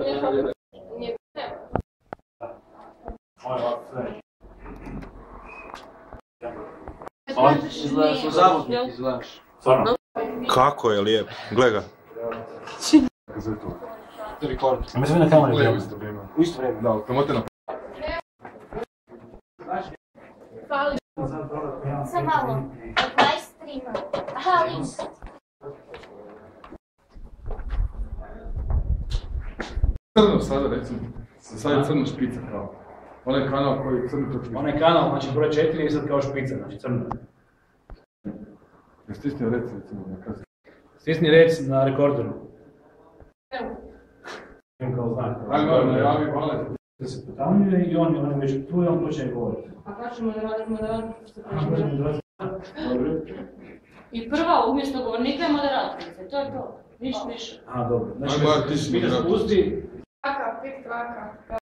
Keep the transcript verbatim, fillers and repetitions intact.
Nije Izgledaš u zavodnik, izgledaš. Stvarno? Kako je lijep, gle ga. Rekord. A mi smo na kameru gledali. U isto vrijeme. Da, promote na... Fali. Sam malo. dvadeset tri. Aha, vidiš. Crno sada recimo, sad je crna špica kao. Onaj kanal koji je crno to špica. Onaj kanal, znači broj četiri je sad kao špica, znači crno. Je stisnio rec recimo, ne kazi. Stisni rec na rekorderu. Evo. Imam kao znak. Ajde, malo najavi, vale. Da se potamljuje i on je on već tu i on počne govoriti. A kada ćemo da radimo da se Aha, možemo da radimo. Dobro. I prva umjesto govornika je moderatorica, to je to. Ništa više. Aha, dobro. Znači, Ajde, ti si Peter moderator. spusti. Kvaka, pet kvaka.